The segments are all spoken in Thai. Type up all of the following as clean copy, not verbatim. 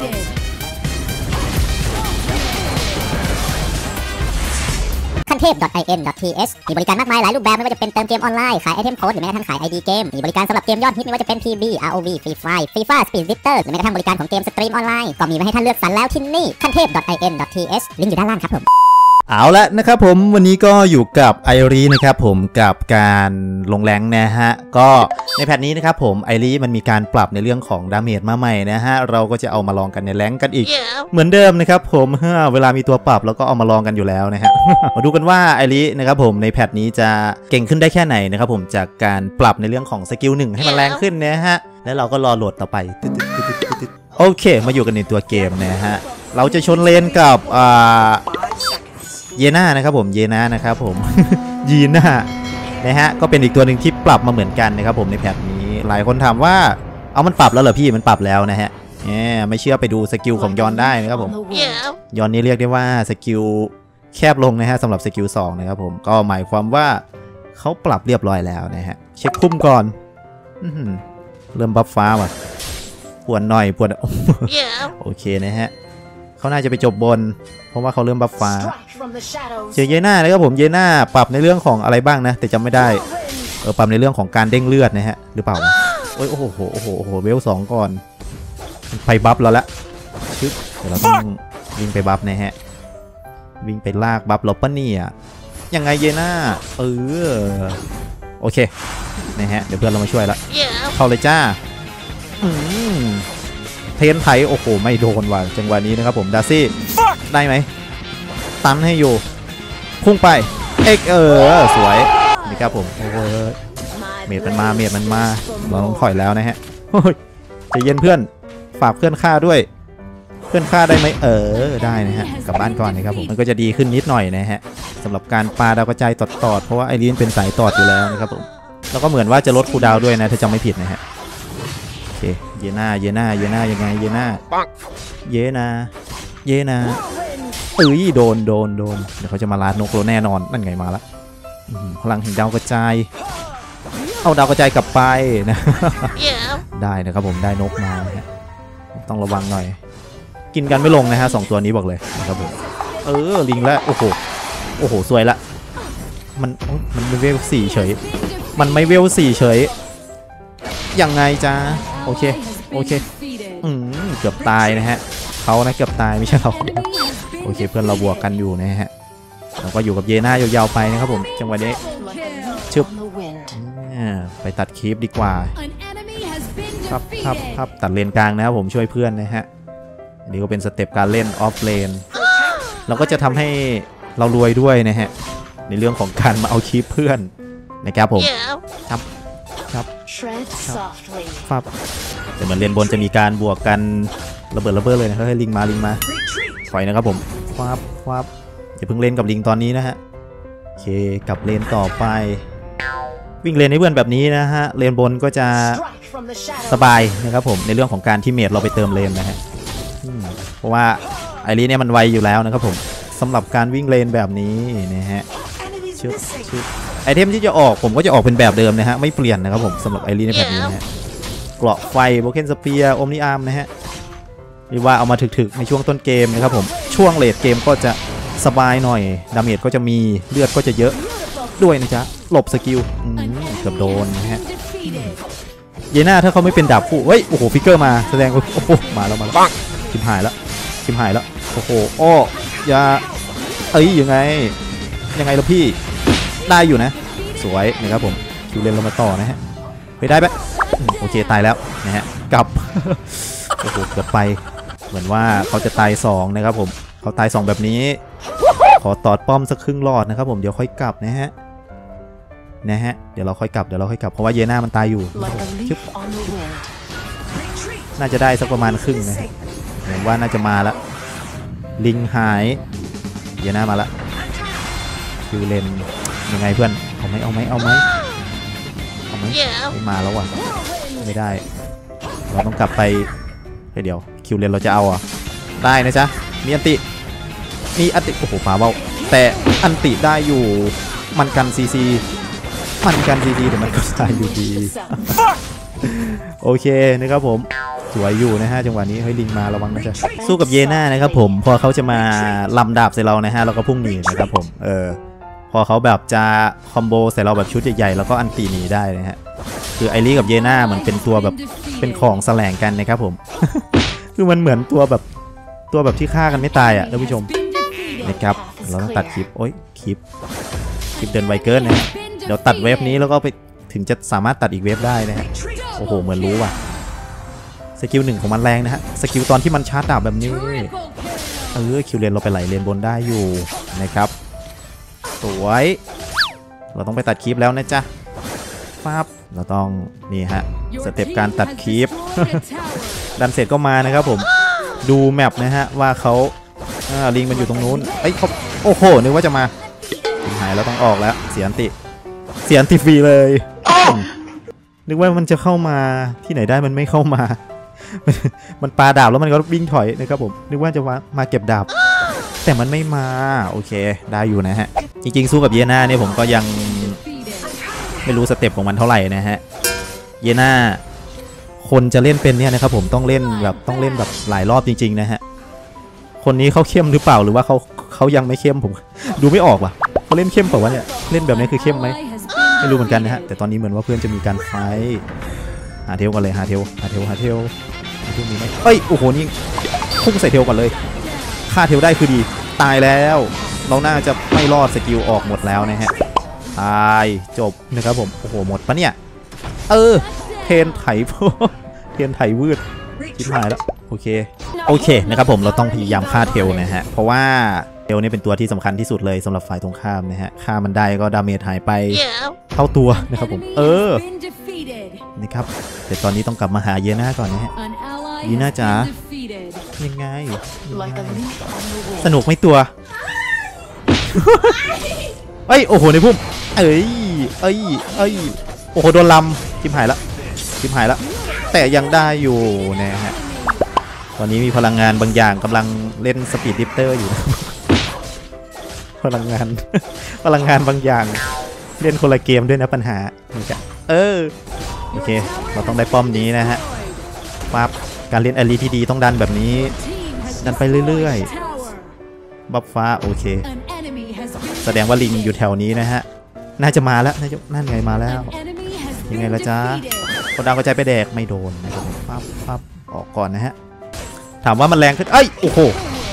ขั้นเทพ .in.th มีบริการมากมายหลายรูปแบบไม่ว่าจะเป็นเติมเกมออนไลน์ขายไอเทมโค้ดหรือแม้กระทั่งขาย ID เกมมีบริการสำหรับเกมยอดฮิตไม่ว่าจะเป็น PB ROV Free Fire FIFA Speed Zipper หรือแม้กระทั่งบริการของเกมสตรีมออนไลน์ก็มีไว้ให้ท่านเลือกสรรแล้วที่นี่ขั้นเทพ .in.th ลิงก์อยู่ด้านล่างครับผมเอาละนะครับผมวันนี้ก็อยู่กับไอรีนะครับผมกับการลงแรงนะฮะก็ในแพทนี้นะครับผมไอรีมันมีการปรับในเรื่องของดาเมจมาใหม่นะฮะเราก็จะเอามาลองกันในแรงกันอีก เหมือนเดิมนะครับผมเวลามีตัวปรับแล้วก็เอามาลองกันอยู่แล้วนะฮะ มาดูกันว่าไอรีนะครับผมในแพทนี้จะเก่งขึ้นได้แค่ไหนนะครับผมจากการปรับในเรื่องของสกิล1ให้มันแรงขึ้นนะฮะแล้วเราก็รอโหลดต่อไปโอเคมาอยู่กันในตัวเกมนะฮะเราจะชนเลนกับเยน่านะครับผมเยน่านะครับผม ยีน่านะฮะก็เป็นอีกตัวหนึ่งที่ปรับมาเหมือนกันนะครับผมในแพทนี้หลายคนถามว่าเอามันปรับแล้วเหรอพี่มันปรับแล้วนะฮะไม่เชื่อไปดูสกิลของยอนได้นะครับผมยอนนี้เรียกได้ว่าสกิลแคบลงนะฮะสำหรับสกิล2นะครับผมก็หมายความว่าเขาปรับเรียบร้อยแล้วนะฮะเช็คคุ้มก่อนเริ่มบัฟฟ้าว่ะปวดหน่อยปวด โอเคนะฮะเขาน่าจะไปจบบนเพราะว่าเขาเริ่มบัฟฟ้าเจอเยน่านะครับผมเยน่าปรับในเรื่องของอะไรบ้างนะแต่จำไม่ได้ปรับในเรื่องของการเด้งเลือดนะฮะหรือเปล่าโอ้ยโอ้โหเวล2ก่อนไปบัฟแล้วละเดี๋ยวเราต้องวิ่งไปบัฟนะฮะวิ่งไปลากบัฟลบปะเนี่ยยังไงเยน่าโอเคนะฮะเดี๋ยวเพื่อนเรามาช่วยละเข้าเลยจ้าเทนไถโอ้โหไม่โดนว่ะจังหวะนี้นะครับผมดาซี่ได้ไหมตันให้อยู่พุ่งไปสวยนี่ครับผมเมดมันมาเราต้องถอยแล้วนะฮะใจเย็นเพื่อนฝากเพื่อนฆ่าด้วยเพื่อนฆ่าได้ไหมได้นะฮะกลับบ้านก่อนนะครับผมมันก็จะดีขึ้นนิดหน่อยนะฮะสำหรับการปาดาวกระจายตอดเพราะว่าไอรีนเป็นสายตอดอยู่แล้วนะครับผมแล้วก็เหมือนว่าจะลดคูลดาวน์ด้วยนะถ้าจำไม่ผิดนะฮะโอเคเยน่ายังไงเยน่าโดนโดนเดี๋ยวเขาจะมาลาดนกเราแน่นอนนั่นไงมาละพลังแห่งดาวกระจายเอาดาวกระจายกลับไปนะได้นะครับผมได้นกมาต้องระวังหน่อยกินกันไม่ลงนะฮะ2ตัวนี้บอกเลยนะครับผมลิงแล้วโอ้โหสวยละมันไม่เวล4เฉยมันไม่เวล4เฉยยังไงจ้าโอเคเกือบตายนะฮะเขานะเกือบตายไม่ใช่เราโอเคเพื่อนเราบวกกันอยู่นะฮะเราก็อยู่กับเยน่ายาวๆไปนะครับผมจังหวะนี้ชึบไปตัดคลิปดีกว่าครับตัดเลนกลางนะครับผมช่วยเพื่อนนะฮะอันนี้ก็เป็นสเต็ปการเล่นออฟเลนเราก็จะทำให้เรารวยด้วยนะฮะในเรื่องของการมาเอาคลิปเพื่อนนะครับผมครับแต่เหมือนเลนบนจะมีการบวกกันระเบิดเลยนะครับให้ลิงมาถอยนะครับผมควาบอย่าเพิ่งเล่นกับลิงตอนนี้นะฮะโอเคกลับเลนต่อไปวิ่งเลนให้เพื่อนแบบนี้นะฮะเลนบนก็จะสบายนะครับผมในเรื่องของการที่เมจเราไปเติมเลนนะฮะเพราะว่าไอรีเนี่ยมันไวอยู่แล้วนะครับผมสำหรับการวิ่งเลนแบบนี้นะฮะไอเทมที่จะออกผมก็จะออกเป็นแบบเดิมนะฮะไม่เปลี่ยนนะครับผมสำหรับไอรีในแบบนี้นะฮะเกราะไฟโบเคนสเปียร์โอมนิอาร์มนะฮะหรือว่าเอามาถึกๆในช่วงต้นเกมนะครับผมช่วงเลทเกมก็จะสบายหน่อยดาเมจก็จะมีเลือดก็จะเยอะด้วยนะจ๊ะหลบสกิลเกือบโดนนะฮะเยน่าถ้าเขาไม่เป็นดาบคู่เฮ้ยโอ้โหฟิกเกอร์มาแสดงว่าโอ้โหมาแล้วชิมหายแล้วโอ้โหอย่ายังไงแล้วพี่ได้อยู่นะสวยนะครับผมคิวเลนเรามาต่อนะฮะไปได้ไหมโอเคตายแล้วนะฮะกลับโอ้โหเกือบไปเหมือนว่าเขาจะตาย2นะครับผมเขาตาย2แบบนี้ขอตอดป้อมสักครึ่งหลอดนะครับผมเดี๋ยวค่อยกลับนะฮะเดี๋ยวเราค่อยกลับเพราะว่าเยน่ามันตายอยู่น่าจะได้สักประมาณครึ่งนะเหมือนว่าน่าจะมาแล้วลิงหายเยน่ามาละคิวเลนยังไงเพื่อนเอาไหมไม่มาแล้วว่ะไม่ได้เราต้องกลับไปเดี๋ยวคิวเลนเราจะเอาได้นะจ๊ะมีอันติโอ้โหป่าเบาแต่อันติได้อยู่มันกันซีซีแต่มันก็ตายอยู่ดีโอเคนะครับผมสวยอยู่นะฮะจังหวะนี้เฮ้ยลิงมาระวังนะจ๊ะสู้กับเยน่านะครับผมพอเขาจะมาลำดาบใส่เรานะฮะเราก็พุ่งหนีนะครับผมพอเขาแบบจะคอมโบใส่เราแบบชุดใหญ่ๆแล้วก็อันตีหนีได้นะฮะคือไอรีกับเยน่าเหมือนเป็นตัวแบบเป็นของแสลงกันนะครับผม คือมันเหมือนตัวแบบที่ฆ่ากันไม่ตายอ่ะท่านผู้ชมนะครับเราต้องตัดคลิปโอ้ยคลิปเดินไวเกินนะฮะเดี๋ยวตัดเวฟนี้แล้วก็ไปถึงจะสามารถตัดอีกเวฟได้นะฮะโอ้โหเหมือนรู้ว่ะสกิล1ของมันแรงนะฮะสกิลตอนที่มันชาร์จดาบแบบนี้คิวเลนเราไปไหลเลนบนได้อยู่นะครับสวยเราต้องไปตัดคลิปแล้วนะจ๊ะปั๊บเราต้องนี่ฮะสเต็ปการตัดคลิป ดันเสร็จก็มานะครับผมดูแมปนะฮะว่าเขาลิงมันอยู่ตรงนู้นเขาโอ้โหนึกว่าจะมาหายแล้วต้องออกแล้วเสียอันติฟรีเลยนึกว่ามันจะเข้ามาที่ไหนได้มันไม่เข้ามา มันปาดาบแล้วมันก็วิ่งถอยนะครับผมนึกว่าจะมาเก็บดาบแต่มันไม่มาโอเคได้อยู่นะฮะจริงๆสู้กับเยน่าเนี่ยผมก็ยังไม่รู้สเต็ปของมันเท่าไหร่นะฮะเยน่าคนจะเล่นเป็นเนี่ยนะครับผมต้องเล่นแบบหลายรอบจริงๆนะฮะคนนี้เขาเข้มหรือเปล่าหรือว่าเขายังไม่เข้มผมดูไม่ออกว่ะเขาเล่นเข้มเปล่าวะเนี่ยเล่นแบบนี้คือเข้มไหมไม่รู้เหมือนกันนะฮะแต่ตอนนี้เหมือนว่าเพื่อนจะมีการไฟหาเทลกันเลยหาเทลมีไหมโอ้โหนี่พุ่งใส่เทลก่อนเลยฆ่าเทลได้คือดีตายแล้วเราน่าจะไม่รอดสกิลออกหมดแล้วนะฮะตายจบนะครับผมโอ้โหหมดปะเนี่ยเทนไถวืดชิบหายแล้วโอเคนะครับผมเราต้องพยายามฆ่าเทลนะฮะเพราะว่าเทลนี่เป็นตัวที่สำคัญที่สุดเลยสำหรับฝ่ายตรงข้ามนะฮะฆ่ามันได้ก็ดาเมจหายไปเท่าตัวนะครับผมนะครับแต่ตอนนี้ต้องกลับมาหาเยน่าก่อนนะฮะเยน่าจ๋ายังไงสนุกไหมตัวโอ้โหในพุ่มโอ้โหโดนลำชิบหายละแต่ยังได้อยู่นะฮะตอนนี้มีพลังงานบางอย่างกำลังเล่นสปีดดิฟเตอร์อยู่ พลังงานบางอย่างเล่นคนละเกมด้วยนะปัญหานี่จ้ะโอเคเราต้องได้ป้อมนี้นะฮะปั๊บการเล่นอลีที่ดีต้องดันแบบนี้ดันไปเรื่อยๆบัฟฟ้าโอเคแสดงว่าลิงอยู่แถวนี้นะฮะน่าจะมาแล้วนั่นไงมาแล้วยังไงละจ๊ะคนดังกระจายไปแดกไม่โดนนะครับปั๊บออกก่อนนะฮะถามว่ามันแรงขึ้นโอ้โห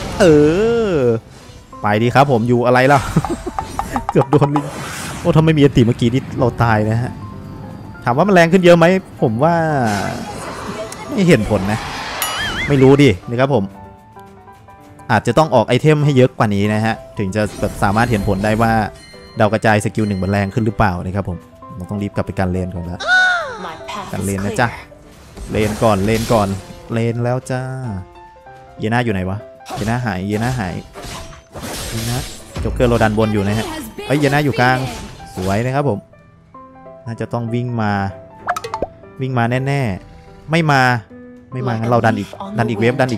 ไปดีครับผมอยู่อะไรล่ะ เกือบโดนลิงโอ้ถ้าไม่มีอันติเมื่อกี้นี่เราตายนะฮะถามว่ามันแรงขึ้นเยอะไหมผมว่าไม่เห็นผลนะไม่รู้ดินะครับผมอาจจะต้องออกไอเทมให้เยอะกว่านี้นะฮะถึงจะแบบสามารถเห็นผลได้ว่าดาวกระจายสกิล1มันแรงขึ้นหรือเปล่านะครับผมเราต้องรีบกลับไปการเลนก่อนแล้วการเลนนะจ๊ะเลนก่อนเลนแล้วจ้าเยน่าอยู่ไหนวะเยน่าหายเยน่าโจ๊กเกอร์โรดันบนอยู่นะฮะเยน่าอยู่กลางสวยนะครับผมน่าจะต้องวิ่งมาแน่ๆไม่มางั้นเราดันอีกเวฟนะ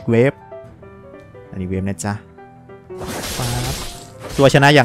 จ๊ะตัวชนะยัง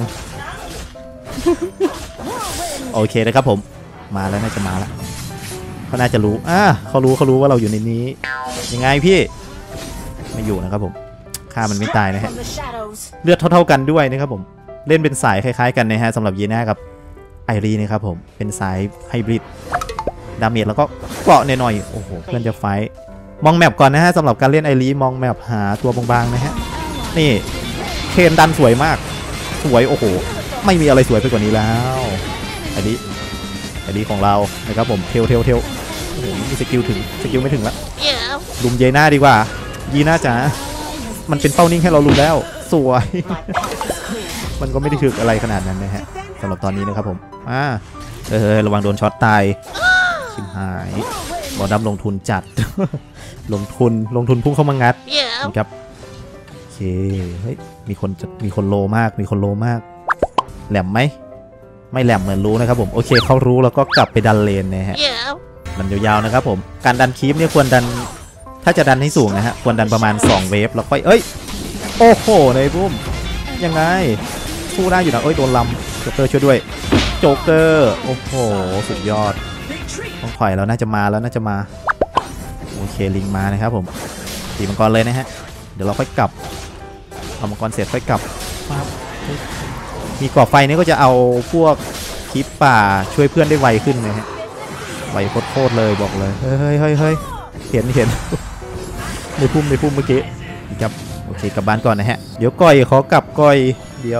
โอเคนะครับผมมาแล้วน่าจะมาแล้วเขาน่าจะรู้เขารู้ว่าเราอยู่ในนี้ยังไงพี่ไม่อยู่นะครับผมฆ่ามันไม่ตายนะฮะเลือดเท่ากันด้วยนะครับผมเล่นเป็นสายคล้ายๆกันนะฮะสำหรับเยน่ากับไอรีนะครับผมเป็นสายไฮบริดดาเมจแล้วก็เกาะหน่อยโอ้โหเพื่อนจะไฟมองแมปก่อนนะฮะสำหรับการเล่นไอรีมองแมปหาตัวบางๆนะฮะนี่เคนดันสวยมากสวยโอ้โหไม่มีอะไรสวยไปกว่านี้แล้วไอรีของเรานะครับผมเทลโอ้โหมีสกิลไม่ถึงละลุมเยน่าดีกว่ายีน่าจ๋ามันเป็นเป้านิ่งให้เราลุมแล้วสวย มันก็ไม่ได้ถึกอะไรขนาดนั้นนะฮะสำหรับตอนนี้นะครับผมระวังโดนช็อตตายชิมหายบอดำลงทุนจัด ลงทุนพุ่งเข้ามางัดนะครับโอเคเฮ้ยมีคนโลมากแหลมไหมไม่แหลมเหมือนรู้นะครับผมโอเคเขารู้แล้วก็กลับไปดันเลนนะฮะมันยาวๆนะครับผมการดันคีปเนี่ยควรดันถ้าจะดันให้สูงนะฮะควรดันประมาณ2เวฟแล้วค่อยโอ้โหในบุ้มยังไงสู้ได้อยู่นะโดนลำโจ๊กเกอร์ช่วยด้วยโจ๊กเกอร์โอ้โหสุดยอดต้องถอยแล้วน่าจะมาโอเคลิงมานะครับผมตีมังกรเลยนะฮะเดี๋ยวเราค่อยกลับเอามังกรเสร็จค่อยกลับมีก่อไฟนี่ก็จะเอาพวกคลิปป่าช่วยเพื่อนได้ไวขึ้นนะฮะไวโคตรเลยบอกเลยเฮ้ยเห็นในพุ่มเมื่อกี้ครับโอเคกลับบ้านก่อนนะฮะเดี๋ยวก้อยขอกลับก้อยเดี๋ยว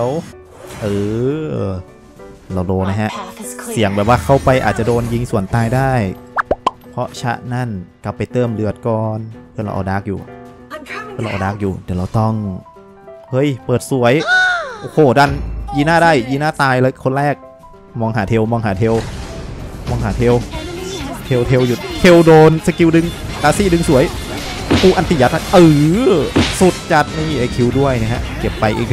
เราโดนนะฮะเสียงแบบว่าเข้าไปอาจจะโดนยิงส่วนตายได้เพราะฉะนั้นกลับไปเติมเลือดก่อนเพื่อนเราเอาดาร์กอยู่เดี๋ยวเราต้องเฮ้ยเปิดสวยโอ้โหดันยีน่าได้ยีน่าตายเลยคนแรกมองหาเทลหยุดเทลโดนสกิลดึงตาซี่ดึงสวยกูอันติยัดสุดจัดนี่ไอคิวด้วยนะฮะเก็บไปอีก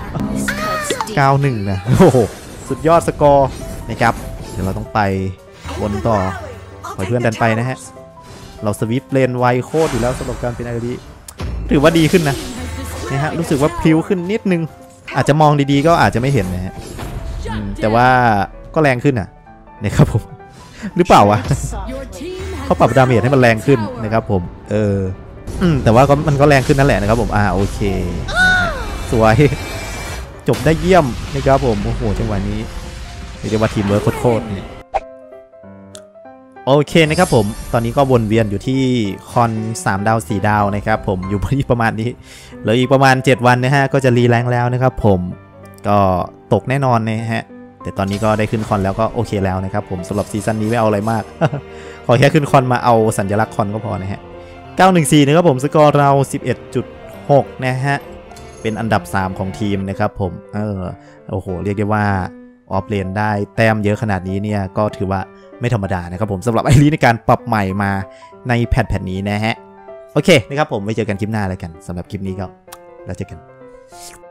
91นะโอ้โหสุดยอดสกอร์นะครับเดี๋ยวเราต้องไปวนต่อปล่อยเพื่อนดันไปนะฮะเราสวิปเลนไวโคตรอยู่แล้วสำหรับการเป็นไอรีถือว่าดีขึ้นนะฮะรู้สึกว่าพลิ้วขึ้นนิดนึงอาจจะมองดีๆก็อาจจะไม่เห็นนะฮะแต่ว่าก็แรงขึ้นอ่ะนะครับผมหรือเปล่าวะเขาปรับดาเมจให้มันแรงขึ้นนะครับผมแต่ว่ามันก็แรงขึ้นนั่นแหละนะครับผมโอเคสวยจบได้เยี่ยมนะครับผมโอ้โหจังหวะนี้เรียกว่าทีมเวิร์คโคตรโอเคนะครับผมตอนนี้ก็วนเวียนอยู่ที่คอน3 ดาว 4 ดาวนะครับผมอยู่ที่ประมาณนี้เหลืออีกประมาณ7 วันนะฮะก็จะรีแรงแล้วนะครับผมก็ตกแน่นอนนะฮะแต่ตอนนี้ก็ได้ขึ้นคอนแล้วก็โอเคแล้วนะครับผมสำหรับซีซั่นนี้ไม่เอาอะไรมาก ขอแค่ขึ้นคอนมาเอาสัญลักษณ์คอนก็พอนะฮะ914นะครับผมสกอร์เรา 11.6 นะฮะเป็นอันดับ3ของทีมนะครับผมโอ้โหเรียกได้ว่าออฟเลนได้แต้มเยอะขนาดนี้เนี่ยก็ถือว่าไม่ธรรมดานะครับผมสำหรับไอรีในการปรับใหม่มาในแพทนี้นะฮะโอเคนะครับผมไว้เจอกันคลิปหน้าแล้วกันสำหรับคลิปนี้ก็แล้วเจอกัน